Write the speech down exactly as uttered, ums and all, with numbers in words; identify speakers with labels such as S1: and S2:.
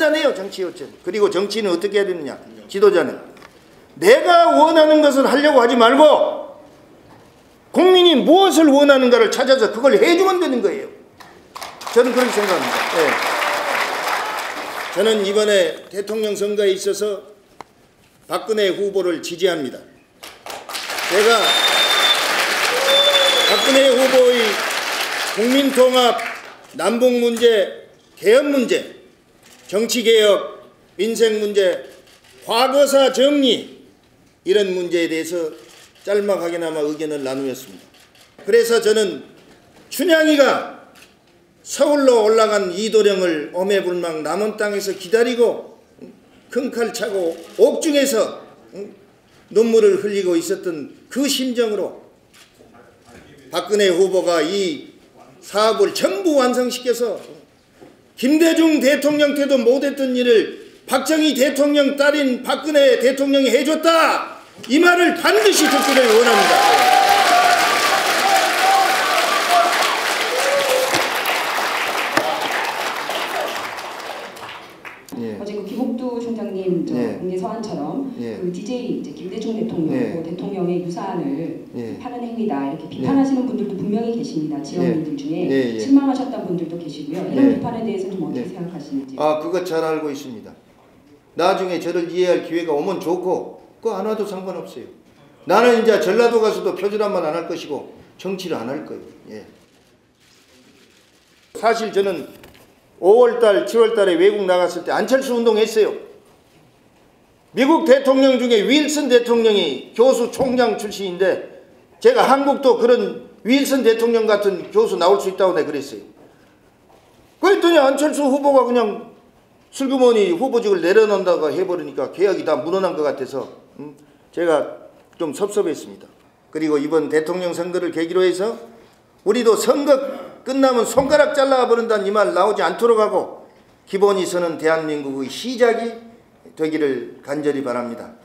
S1: 판단해요, 정치 요체는. 그리고 정치는 어떻게 해야 되느냐, 지도자는 내가 원하는 것을 하려고 하지 말고 국민이 무엇을 원하는가를 찾아서 그걸 해주면 되는 거예요. 저는 그렇게 생각합니다. 네. 저는 이번에 대통령 선거에 있어서 박근혜 후보를 지지합니다. 제가 박근혜 후보의 국민통합, 남북문제, 개헌문제, 정치개혁, 민생문제, 과거사 정리 이런 문제에 대해서 짤막하게나마 의견을 나누었습니다. 그래서 저는 춘향이가 서울로 올라간 이도령을 오매불망 남원 땅에서 기다리고 큰 칼 차고 옥중에서 눈물을 흘리고 있었던 그 심정으로 박근혜 후보가 이 사업을 전부 완성시켜서 김대중 대통령 때도 못했던 일을 박정희 대통령 딸인 박근혜 대통령이 해줬다, 이 말을 반드시 듣기를 원합니다.
S2: 예. 어제 그 김옥두 총장님 저
S1: 예.
S2: 공개 서한처럼
S1: 예.
S2: 그 디제이 이제 김대중 대통령,
S1: 예.
S2: 그 대통령의 유산을
S1: 예.
S2: 파는 행위다 이렇게 비판하시는 예. 분들도 분명히 계십니다. 지역민들 중에
S1: 예. 예.
S2: 실망하셨던 분들도 계시고요. 이런
S1: 예.
S2: 비판에 대해서는 좀 어떻게
S1: 예.
S2: 생각하시는지.
S1: 아, 그거 잘 알고 있습니다. 나중에 저를 이해할 기회가 오면 좋고 그거 안 와도 상관없어요. 나는 이제 전라도 가서도 표준화만 안 할 것이고 정치를 안 할 거예요. 예. 사실 저는 오월달, 칠월달에 외국 나갔을 때 안철수 운동했어요. 미국 대통령 중에 윌슨 대통령이 교수 총장 출신인데 제가 한국도 그런 윌슨 대통령 같은 교수 나올 수 있다고 내가 그랬어요. 그랬더니 안철수 후보가 그냥 슬그머니 후보직을 내려놓는다고 해버리니까 계약이 다 무너난 것 같아서 음, 제가 좀 섭섭했습니다. 그리고 이번 대통령 선거를 계기로 해서 우리도 선거 끝나면 손가락 잘라버린다는 이 말 나오지 않도록 하고 기본이 서는 대한민국의 시작이 되기를 간절히 바랍니다.